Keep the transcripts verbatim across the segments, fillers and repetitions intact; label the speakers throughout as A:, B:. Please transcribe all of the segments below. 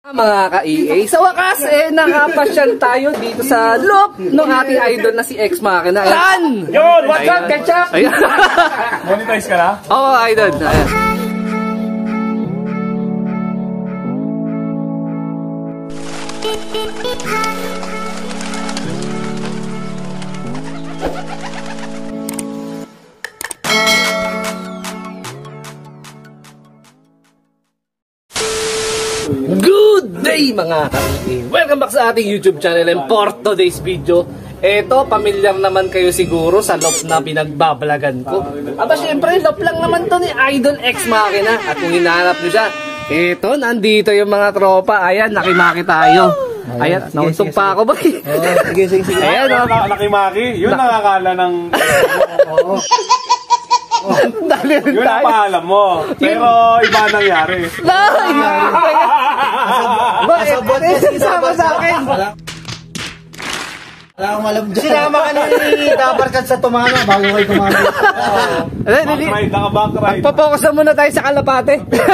A: Mga ka-E A, sa wakas eh nakapasyal tayo dito sa loop ng ating idol na si X Machina. Tan!
B: Yun! What's up, ketchup? Monetize ka na?
A: Oo, oh, idol. Ayan. Good day mga ka-E A! Welcome back sa ating YouTube channel, and for today's video, eto, pamilyar naman kayo siguro sa loop na pinagbabalagan ko. Aba syempre, loop lang naman to ni Idol X Machina. At kung hinahanap nyo siya, eto, nandito yung mga tropa. Ayan, nakimaki tayo. Ayan, nauntog pa ako ba?
C: Sige, sige, sige.
A: Ayan,
B: nakimaki. Yun nakakala ng... Oo. Yun ang paalam mo. Pero iba nangyari.
A: Nay! Masabot mo sinama sa akin.
C: Wala akong alam dyan. Sinama ka ni Dabarkad sa tumama bago kayo tumama.
B: Backride, naka-backride.
A: Papokus na muna tayo sa kalapate.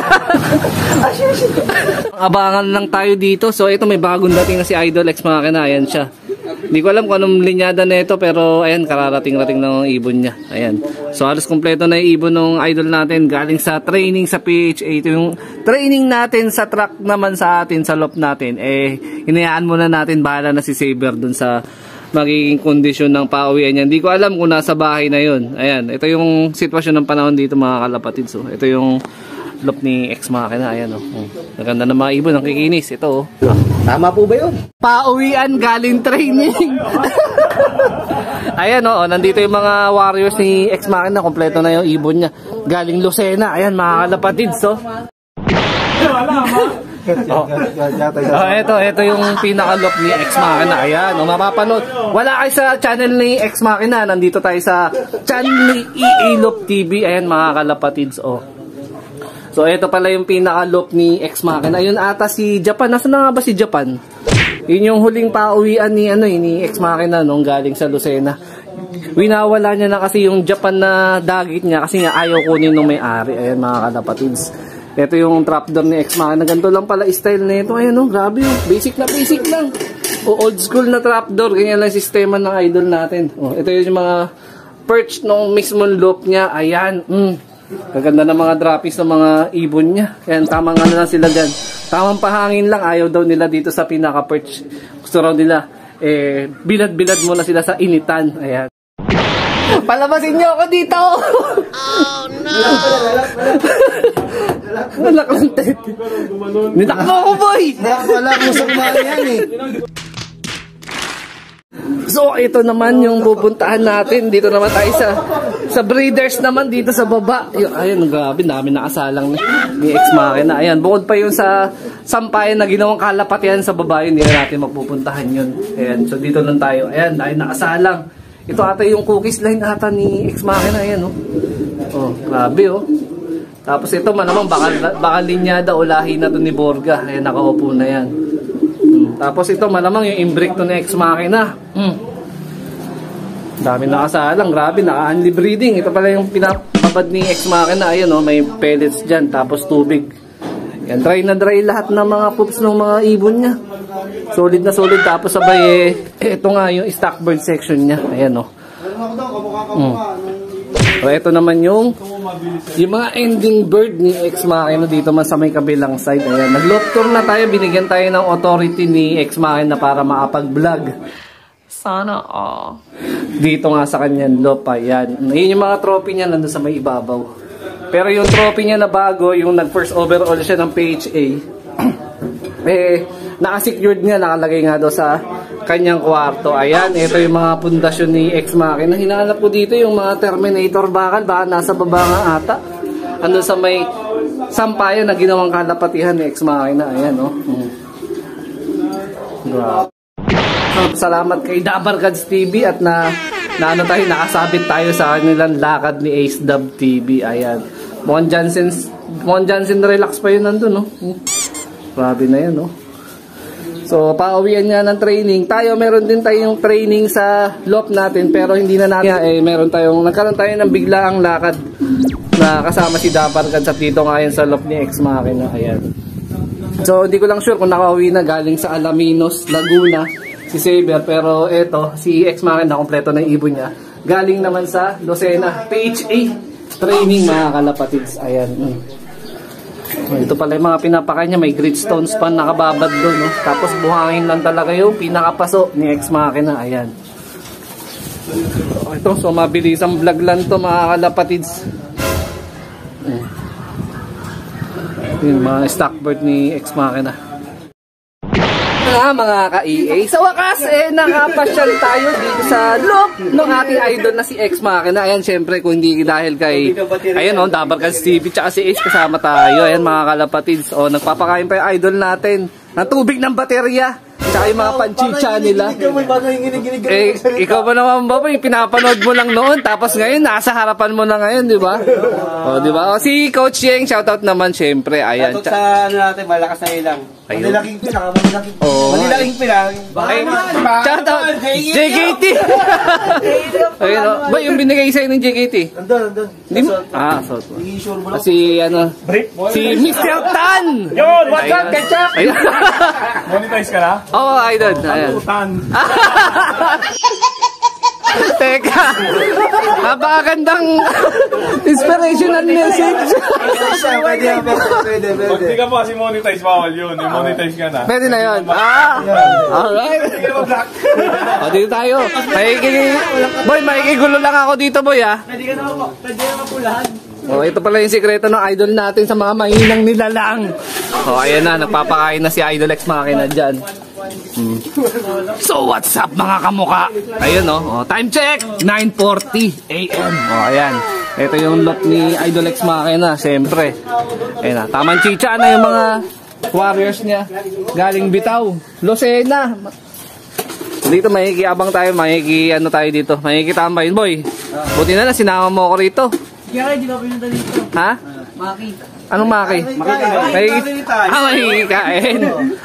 A: Abangan lang tayo dito. So ito, may bagong dating na si Idol X Machina. Ayan siya. Hindi ko alam kung anong linyada na ito, pero ayan, kararating-rating ng ibon niya. Ayan. So halos kompleto na yung ibon ng idol natin galing sa training sa P H A. Ito yung training natin sa track naman sa atin, sa loop natin. Eh, hinayaan muna natin, bahala na si Saber dun sa magiging kondisyon ng pauwian niya. Hindi ko alam kung nasa bahay na yun. Ayan, ito yung sitwasyon ng panahon dito mga kalapatid. So ito yung loop ni X Machina. Ayan, oh. Naganda ng mga ibon, ang kikinis. Ito, oh.
C: Tama po ba yun?
A: Pauwian galing training. Ayan, oh, nandito yung mga warriors ni X Machina. Kompleto na yung ibon niya. Galing Lucena. Ayan, mga kalapatid. So, oh. Oh, ito, ito yung pinaka-loop ni X Machina. Ayan, oh, mapapanood. Wala kayo sa channel ni X Machina. Nandito tayo sa channel ni E A Loop T V. Ayan, mga kalapatids. Oh. So, ito pala yung pinaka-loop ni X Machina. Ayun ata si Japan. Nasaan na nga ba si Japan? Yun yung huling pauwian ni, ano, ni X Machina nung galing sa Lucena. Winawala niya na kasi yung Japan na dagit niya kasi nga ayaw kunin nung may-ari. Ayan, mga kalapatids. Ito yung trapdoor ni X Machina. Ganito lang pala style na ito. Ayan, oh, grabe. Oh. Basic na basic lang. O, old school na trapdoor. Ganyan lang sistema ng idol natin. Oh, ito yung mga perch nung mismong loop niya. Ayan. Mm. Kaganda ng mga droppies ng mga ibon niya. Ayan, tamang ano lang sila dyan. Tamang pahangin lang. Ayaw daw nila dito sa pinaka-perch. Gusto raw nila, eh, bilad-bilad muna sila sa initan. Ayan. Palabasin niyo ako dito! Oh, no! Nalak lang tayo. Nitakbo ko, boy!
C: Wala akong sa kumari yan eh.
A: So, ito naman yung pupuntahan natin. Dito naman tayo sa sa breeders naman dito sa baba. Yung, ayun, grabe, dami nakasalang ni, ni X Machina. Ayan, bukod pa yun sa sampayan na ginawang kalapatian sa baba, yun, hindi na natin magpupuntahan yun. Ayan, so dito lang tayo. Ayan, dahil nakasalang. Ito ata yung cookies line ata ni X Machina. Ayan, oh. Oh, grabe, oh. Tapos ito man naman, baka, baka linyada o lahi na to ni Borga. Ayan, nakaupo na yan. Tapos ito malamang yung imbrick to ni X Machina. Mm. Dami nakasalang, grabe, naka-only breeding. Ito pala yung pinapabad ni X Machina. Ayan, oh, may pellets dyan, tapos tubig. Yan, dry na dry lahat ng mga poops ng mga ibon niya. Solid na solid. Tapos sabay, eh, ito nga yung stock bird section niya. Ayan, oh. Mm. So, ito naman yung yung mga ending bird ni X Machina dito man sa may kabilang side. Ayan, nag-loop tour na tayo. Binigyan tayo ng authority ni X Machina para makapag-vlog. Sana all. Dito nga sa kanyang loop. Ayan. Yun yung mga trophy niya nandun sa may ibabaw. Pero yung trophy niya na bago, yung nag-first overall siya ng P H A, eh, naka-secured niya, nakalagay nga daw sa kanyang kwarto. Ayan, ito yung mga pundasyon ni X Machina. Hinahanap ko dito yung mga Terminator bakal, baka nasa baba nga ata. Ano sa may sampayan na ginawang kalapatihan ni X Machina. Ayan, oh. Hmm. Grabe. Salamat kay Dabarkads T V at na, na ano tayo, nakasabit tayo sa kanilang lakad ni Ace Dub T V. Ayan. Mon Johnson, Mon Johnson relax pa yun nandun, no? Hmm. Grabe na yan, no? So, pauwian niya ng training. Tayo, meron din tayong training sa loop natin, pero hindi na natin, eh, meron tayong, nagkaroon tayo ng biglaang lakad na kasama si Dabarkads at dito nga yan sa loop ni X Machina. Ayan. So hindi ko lang sure kung nakauwi na galing sa Alaminos, Laguna si Saber, pero eto si Ex Machina kompleto na yung ibon niya. Galing naman sa Lucena P H A training mga kalapatids. Ayan. Mm. Oh, ito pala yung mga pinapakain niya, may gritstones pa nakababad doon, no? Tapos buhangin lang talaga yung pinakapaso ni Ex Machina. Ayan. Oh, ito, so mabilis ang vlog lang to mga kalapatids. Mm. Yung mga stock bird ni Ex Machina. Ah, mga ka-E A, sa wakas eh nakapasyal tayo dito sa loob ng ating idol na si Ex Machina. Ayan, syempre kung hindi dahil kay ayan o, Dabarkads T V tsaka si Ace kasama tayo. Ayan mga kalapatids, o nagpapakain pa yung idol natin ng tubig ng baterya tsaka yung mga panchicha nila. Eh, ikaw ba naman ba, yung pinapanood mo lang noon tapos ngayon nasa harapan mo na ngayon, di ba? O, di ba? O, si Coach Yeng, shoutout naman syempre. Ayan.
C: Shoutout sa ano natin, malakas na ilang. Manilaking pinang, manilaking pinang. Manilaking pinang.
A: Shoutout! J K T! Ayun o. Ba, yung binigay sa'yo ng J K T?
C: Nandun, nandun.
A: Hindi mo? Ah, so. Si, ano, si mister Tan!
B: Yun! What's up, ketchup?
A: Ayun.
B: Monetize ka na?
A: Oo, oh, idol. Ayan.
B: Tan.
A: Teka, napakagandang inspirational message.
C: Pwede, pwede,
B: Pag di ka pa kasi monetize, bawal yun. Yung monetize ka na.
A: Pwede na yun. Ah, alright. O, dito tayo. Makikig... Boy, makikigulo lang ako dito, boy, ah.
C: Pwede ka naman po. Pwede ka mapulahan.
A: O, ito pala yung sikreto ng idol natin sa mga mahinang nilalang. O, ayan na, nagpapakain na si Idol Ex Machina dyan. Hmm. So what's up mga kamuka? Ayun o, oh. Time check nine forty A M O, oh, ayan. Ito yung lot ni Idol Ex Machina, siyempre. Ayan na, tamang chicha na yung mga warriors niya. Galing Bitaw, Lucena. Dito makikiabang tayo, makiki ano tayo dito, makikitambayin, boy. Buti na lang sinama mo ako rito.
C: Kaya hindi ka pinunta dito.
A: Ha?
C: Maki.
A: Anong maki? Makikikain. Ah, makikikain.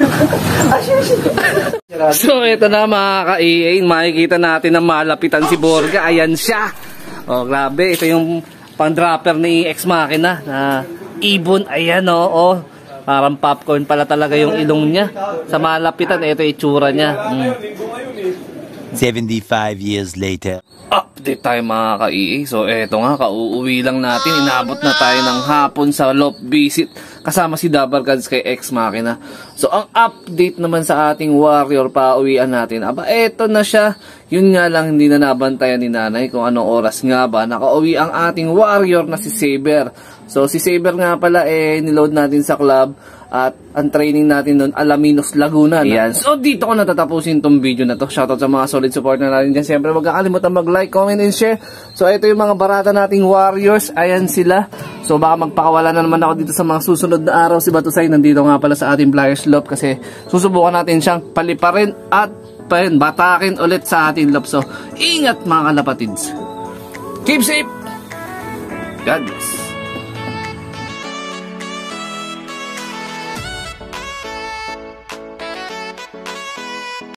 A: So, ito na mga ka-E A. Makikita natin na malapitan si Borga. Ayan siya. Oh, grabe. Ito yung pang-dropper ni Ex Machina na ibon. Ayan, oh. oh. Parang popcorn pala talaga yung ilong niya. Sa malapitan, ito yung itsura niya. Mm.
D: seventy-five years later.
A: Update tayo mga ka-E A. So eto nga, kauuwi lang natin. Inabot na tayo ng hapon sa loft visit kasama si Dabarkads kay Ex Machina. So ang update naman sa ating warrior pauwian natin, aba eto na siya. Yun nga lang, hindi na nabantayan ni nanay kung anong oras nga ba nakauwi ang ating warrior na si Saber. So si Saber nga pala eh niload natin sa club at ang training natin doon Alaminos, Laguna. Yan. So dito ko natatapusin tong video na to. Shoutout sa mga solid supporter natin dyan. Siyempre huwag kakalimutan mag-like, comment, and share. So ito yung mga barata nating warriors. Ayan sila. So baka magpakawala na naman ako dito sa mga susunod na araw. Si Batusay nandito nga pala sa ating Flyers Loft kasi susubukan natin siyang paliparin at batakin ulit sa ating loft. So ingat mga kalapatids. Keep safe. God bless.